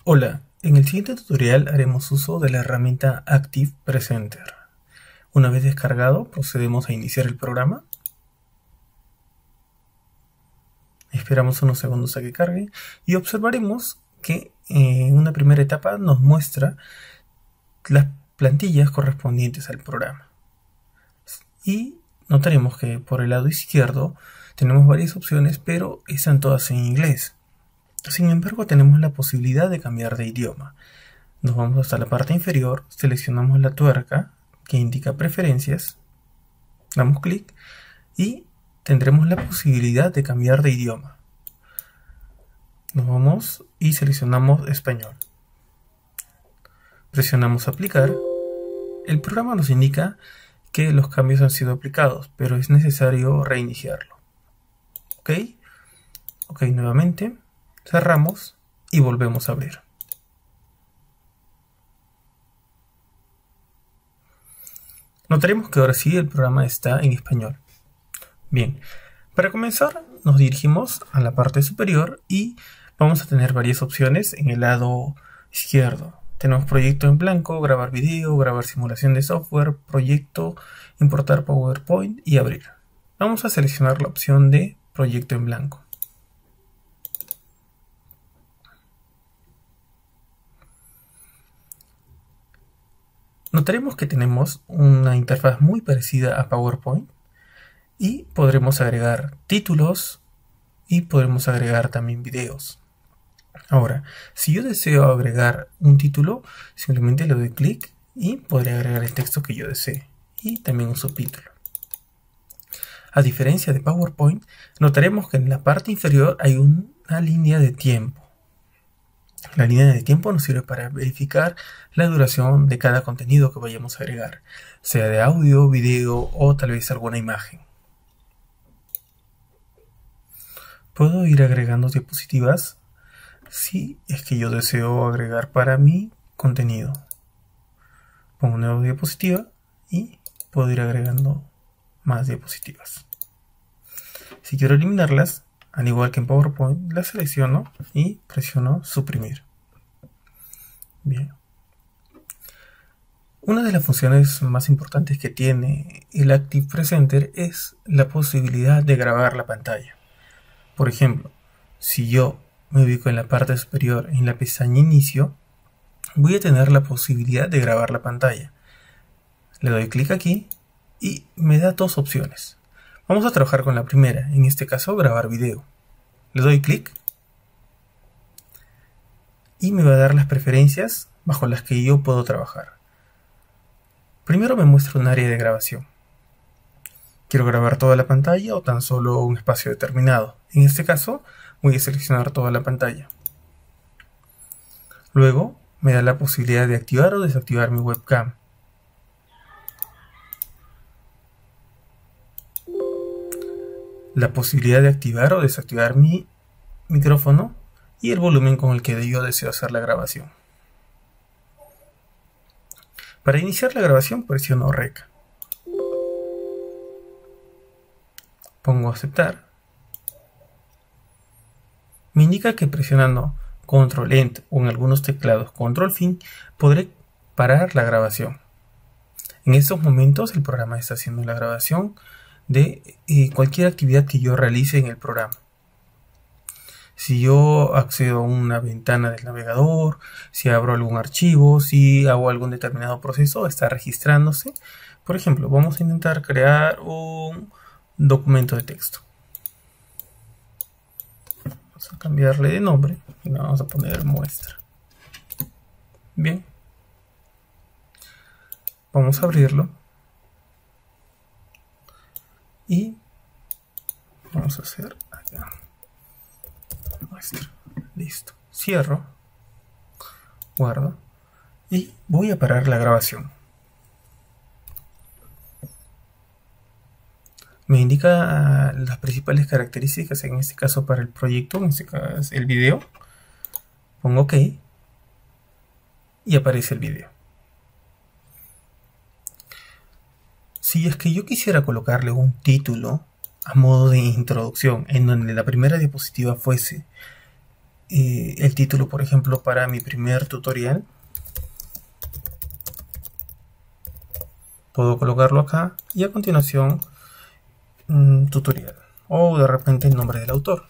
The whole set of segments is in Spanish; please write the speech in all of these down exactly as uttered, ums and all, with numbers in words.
Hola, en el siguiente tutorial haremos uso de la herramienta Active Presenter. Una vez descargado, procedemos a iniciar el programa. Esperamos unos segundos a que cargue y observaremos que en una primera etapa nos muestra las plantillas correspondientes al programa. Y notaremos que por el lado izquierdo tenemos varias opciones, pero están todas en inglés. Sin embargo, tenemos la posibilidad de cambiar de idioma. Nos vamos hasta la parte inferior, seleccionamos la tuerca que indica preferencias, damos clic y tendremos la posibilidad de cambiar de idioma. Nos vamos y seleccionamos español. Presionamos aplicar. El programa nos indica que los cambios han sido aplicados, pero es necesario reiniciarlo. Ok, ok, nuevamente. Cerramos y volvemos a abrir. Notaremos que ahora sí el programa está en español. Bien, para comenzar nos dirigimos a la parte superior y vamos a tener varias opciones en el lado izquierdo. Tenemos proyecto en blanco, grabar video, grabar simulación de software, proyecto, importar PowerPoint y abrir. Vamos a seleccionar la opción de proyecto en blanco. Notaremos que tenemos una interfaz muy parecida a PowerPoint y podremos agregar títulos y podremos agregar también videos. Ahora, si yo deseo agregar un título, simplemente le doy clic y podré agregar el texto que yo desee y también un subtítulo. A diferencia de PowerPoint, notaremos que en la parte inferior hay una línea de tiempo. La línea de tiempo nos sirve para verificar la duración de cada contenido que vayamos a agregar, sea de audio, video o tal vez alguna imagen. Puedo ir agregando diapositivas si es que yo deseo agregar para mi contenido. Pongo una nueva diapositiva y puedo ir agregando más diapositivas. Si quiero eliminarlas, al igual que en PowerPoint, la selecciono y presiono suprimir. Bien. Una de las funciones más importantes que tiene el Active Presenter es la posibilidad de grabar la pantalla. Por ejemplo, si yo me ubico en la parte superior en la pestaña Inicio, voy a tener la posibilidad de grabar la pantalla. Le doy clic aquí y me da dos opciones. Vamos a trabajar con la primera, en este caso grabar video. Le doy clic y me va a dar las preferencias bajo las que yo puedo trabajar. Primero me muestra un área de grabación. Quiero grabar toda la pantalla o tan solo un espacio determinado. En este caso voy a seleccionar toda la pantalla. Luego me da la posibilidad de activar o desactivar mi webcam. La posibilidad de activar o desactivar mi micrófono y el volumen con el que yo deseo hacer la grabación. Para iniciar la grabación presiono REC. Pongo aceptar. Me indica que presionando control ent o en algunos teclados control fin podré parar la grabación. En estos momentos el programa está haciendo la grabación de eh, cualquier actividad que yo realice en el programa. Si yo accedo a una ventana del navegador, si abro algún archivo, si hago algún determinado proceso, está registrándose. Por ejemplo, vamos a intentar crear un documento de texto. Vamos a cambiarle de nombre y le vamos a poner muestra. Bien. Vamos a abrirlo. Y vamos a hacer acá. Muestra. Listo. Cierro. Guardo. Y voy a parar la grabación. Me indica las principales características, en este caso para el proyecto, en este caso el video. Pongo OK. Y aparece el video. Si es que yo quisiera colocarle un título a modo de introducción, en donde la primera diapositiva fuese eh, el título, por ejemplo, para mi primer tutorial. Puedo colocarlo acá y a continuación un tutorial o de repente el nombre del autor.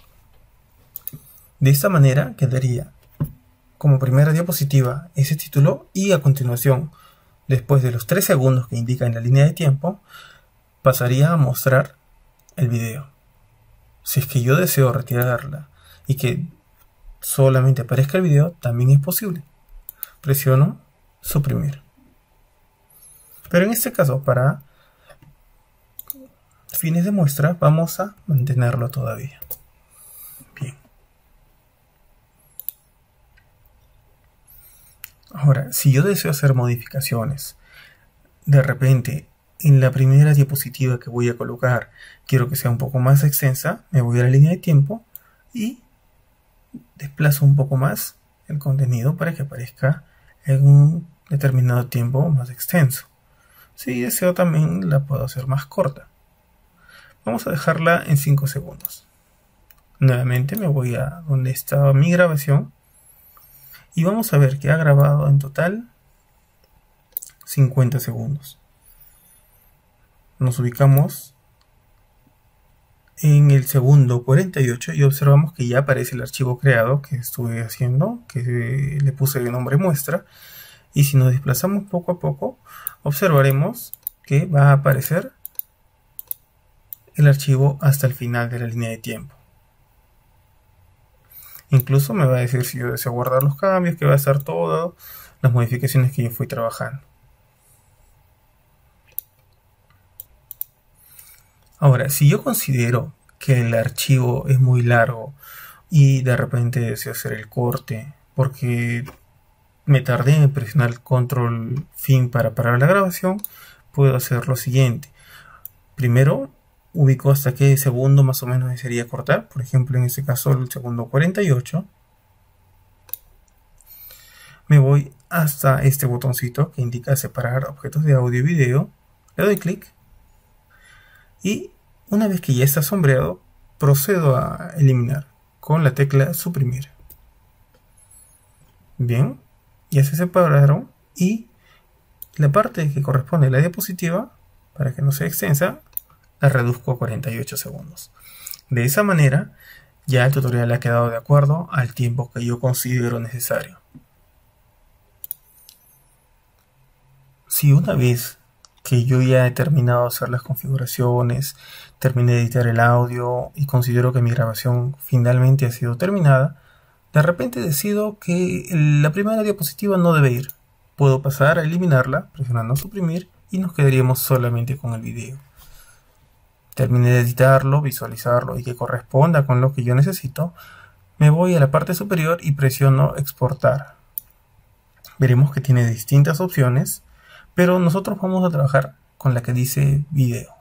De esta manera quedaría como primera diapositiva ese título y a continuación, después de los tres segundos que indica en la línea de tiempo, pasaría a mostrar el video. Si es que yo deseo retirarla y que solamente aparezca el video, también es posible. Presiono suprimir. Pero en este caso, para fines de muestra, vamos a mantenerlo todavía. Bien. Ahora, si yo deseo hacer modificaciones, de repente en la primera diapositiva que voy a colocar quiero que sea un poco más extensa, me voy a la línea de tiempo y desplazo un poco más el contenido para que aparezca en un determinado tiempo más extenso. Si deseo también la puedo hacer más corta. Vamos a dejarla en cinco segundos. Nuevamente me voy a donde estaba mi grabación y vamos a ver que ha grabado en total cincuenta segundos. Nos ubicamos en el segundo cuarenta y ocho y observamos que ya aparece el archivo creado que estuve haciendo, que le puse el nombre muestra, y si nos desplazamos poco a poco observaremos que va a aparecer el archivo hasta el final de la línea de tiempo. Incluso me va a decir si yo deseo guardar los cambios, que va a estar todas las modificaciones que yo fui trabajando. Ahora, si yo considero que el archivo es muy largo y de repente deseo hacer el corte porque me tardé en presionar control fin para parar la grabación, puedo hacer lo siguiente. Primero ubico hasta qué segundo más o menos desearía cortar, por ejemplo en este caso el segundo cuarenta y ocho. Me voy hasta este botoncito que indica separar objetos de audio y video, le doy clic y una vez que ya está sombreado procedo a eliminar con la tecla suprimir. Bien, ya se separaron y la parte que corresponde a la diapositiva, para que no sea extensa, la reduzco a cuarenta y ocho segundos. De esa manera ya el tutorial ha quedado de acuerdo al tiempo que yo considero necesario. Si una vez que yo ya he terminado de hacer las configuraciones, terminé de editar el audio y considero que mi grabación finalmente ha sido terminada, de repente decido que la primera diapositiva no debe ir. Puedo pasar a eliminarla presionando suprimir y nos quedaríamos solamente con el video. Terminé de editarlo, visualizarlo y que corresponda con lo que yo necesito. Me voy a la parte superior y presiono exportar. Veremos que tiene distintas opciones, pero nosotros vamos a trabajar con la que dice video.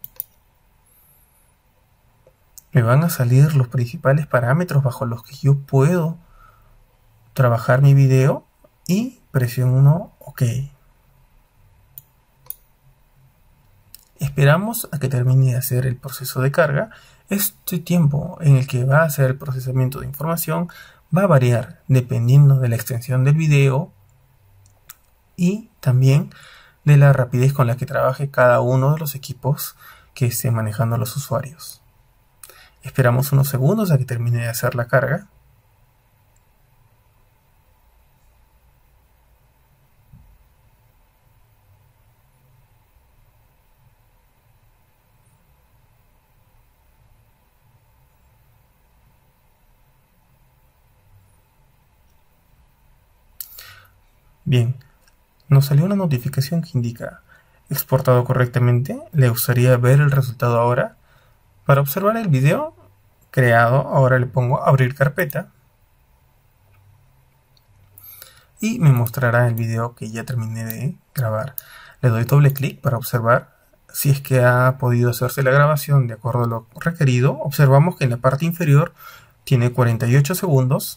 Me van a salir los principales parámetros bajo los que yo puedo trabajar mi video y presiono OK. Esperamos a que termine de hacer el proceso de carga. Este tiempo en el que va a hacer el procesamiento de información va a variar dependiendo de la extensión del video y también de la rapidez con la que trabaje cada uno de los equipos que esté manejando los usuarios. Esperamos unos segundos a que termine de hacer la carga. Bien, nos salió una notificación que indica exportado correctamente. Le gustaría ver el resultado ahora. Para observar el video creado, ahora le pongo abrir carpeta y me mostrará el video que ya terminé de grabar. Le doy doble clic para observar si es que ha podido hacerse la grabación de acuerdo a lo requerido. Observamos que en la parte inferior tiene cuarenta y ocho segundos.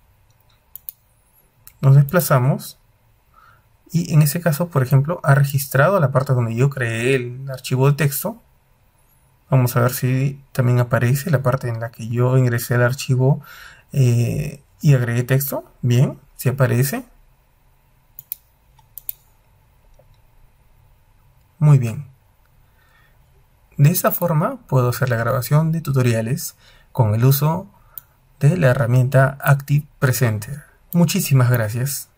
Nos desplazamos y en ese caso, por ejemplo, ha registrado la parte donde yo creé el archivo de texto. Vamos a ver si también aparece la parte en la que yo ingresé el archivo eh, y agregué texto. Bien, si aparece. Muy bien. De esta forma puedo hacer la grabación de tutoriales con el uso de la herramienta Active Presenter. Muchísimas gracias.